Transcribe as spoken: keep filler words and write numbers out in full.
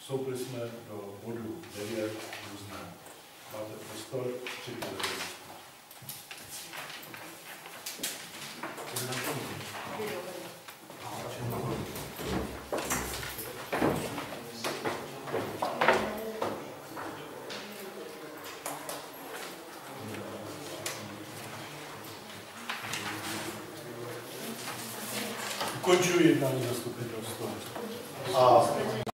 Vstoupili jsme do bodu devět různé. Máte prostor, připravit. Ukončuji jednání zastupitelstva. A